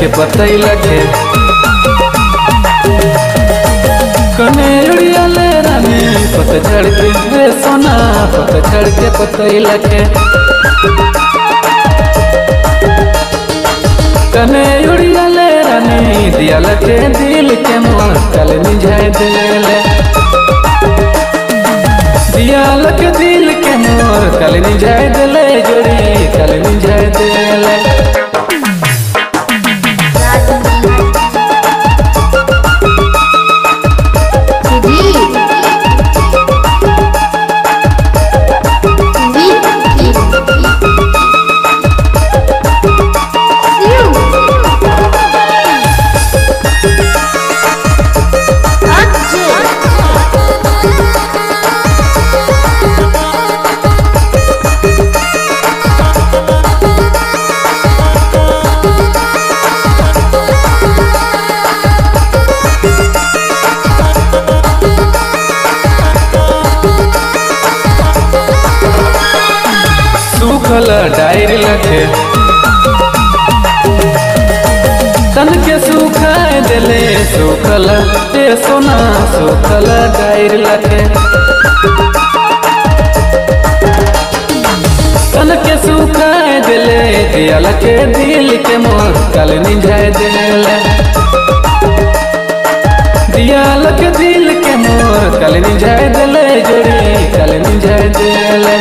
पतई लगे कने उड़िया ले रानी पतझड़ के सोना पतझड़ के पतई लगे कने उड़िया ले रानी दिया लगे दिल के मोर कल निझाए दिले दिया लगे दिल के मोर कल निझाए दिले जोड़ी कल निझाए दिले सूखल डायर लगे तन के सुखाए दिले सूखल ते सोना सूखल डायर लगे तन के सुखाए दिले दिया लगे दिल के मोर कल निझाए दिले दिया लगे दिल के मोर कल निझाए दिले जोड़ी कल निझाए दिले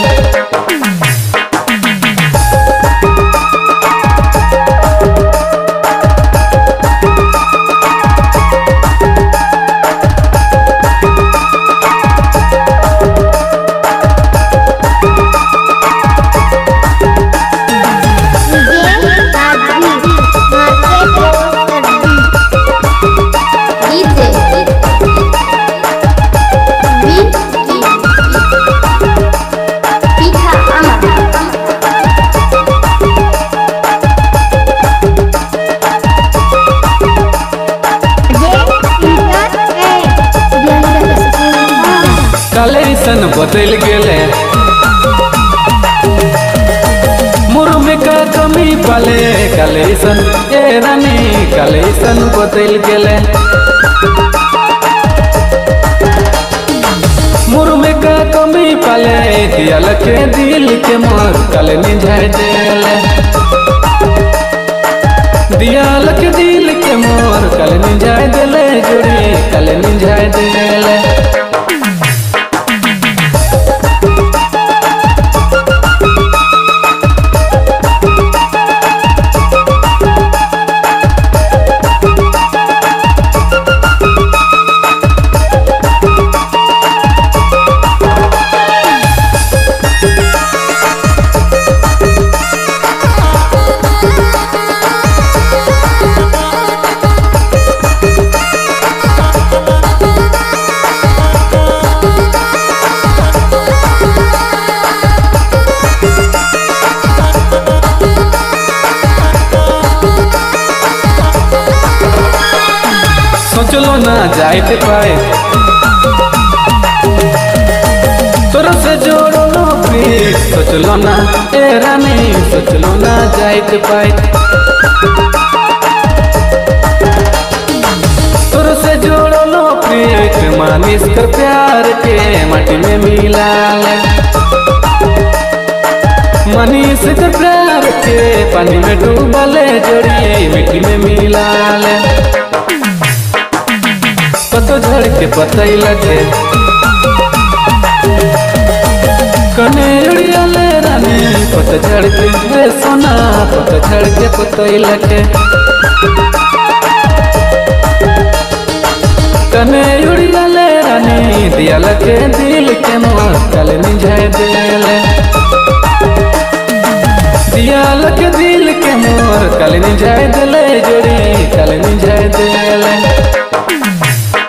कलेसन बदल गेले मुर्म का कमी पाले कलेसन ए रानी कलेसन बदल गेले मुर्म का कमी पाले दिया लगे दिल के मोर कल निझाए दिले दिया लगे दिल के मोर कल निझाए दिले जोड़ी कल निझाए दिले सोचलो ना जाते पाए तोरा से जोड़ो लो प्रीत सोचलो ना ए रानी सोचलो ना जाते पाए तोरा से जोड़ो लो प्रीत मानिस कर प्यार के माटी में मिला ले मानिस कर प्यार के पानी में डूबा ले जोड़ी मिट्टी में मिला ले पतझड़ के पतई लगे कने उड़िया ले रानी पतझड़ के सोना पतझड़ के पतई लगे कने उड़िया ले रानी दिया लगे दिल के मोर कल निझाए दिले दिया लगे दिल के मोर कल निझाए दिले जोड़ी कल निझाए दिले